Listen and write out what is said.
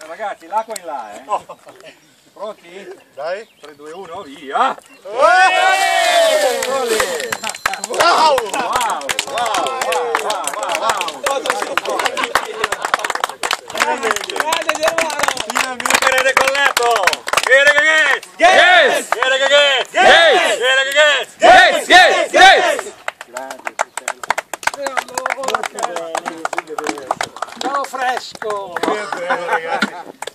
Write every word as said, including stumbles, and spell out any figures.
Ragazzi, l'acqua in là, eh. Oh. Pronti? Dai. tre, due, uno, via! Wow! Wow! Wow! Wow! Wow! Wow! Grande Germano! Finalmente rete colletto! Viene che che! Yes! Viene che che! Yes! Viene che che! Yes! Yes! Yes! Ciao fresco! Che bello, ragazzi!